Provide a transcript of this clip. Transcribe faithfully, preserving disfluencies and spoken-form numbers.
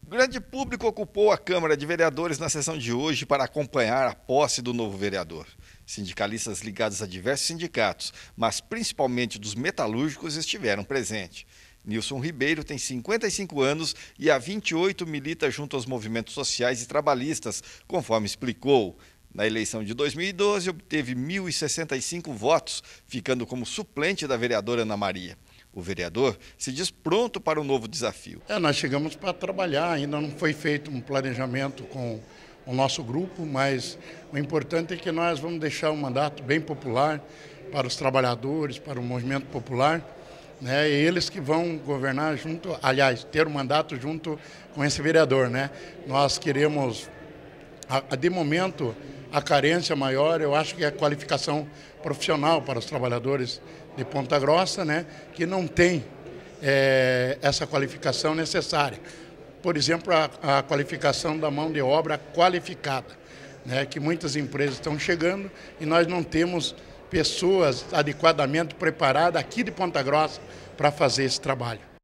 Grande público ocupou a Câmara de Vereadores na sessão de hoje para acompanhar a posse do novo vereador. Sindicalistas ligados a diversos sindicatos, mas principalmente dos metalúrgicos, estiveram presentes. Nilson Ribeiro tem cinquenta e cinco anos e há vinte e oito milita junto aos movimentos sociais e trabalhistas, conforme explicou. Na eleição de dois mil e doze, obteve mil e sessenta e cinco votos, ficando como suplente da vereadora Ana Maria. O vereador se diz pronto para o novo desafio. É, nós chegamos para trabalhar, ainda não foi feito um planejamento com o nosso grupo, mas o importante é que nós vamos deixar um mandato bem popular para os trabalhadores, para o movimento popular, né? E eles que vão governar junto, aliás, ter um mandato junto com esse vereador, né? Nós queremos, de momento, a carência maior, eu acho que é a qualificação profissional para os trabalhadores de Ponta Grossa, né, que não tem é, essa qualificação necessária. Por exemplo, a, a qualificação da mão de obra qualificada, né, que muitas empresas estão chegando e nós não temos pessoas adequadamente preparadas aqui de Ponta Grossa para fazer esse trabalho.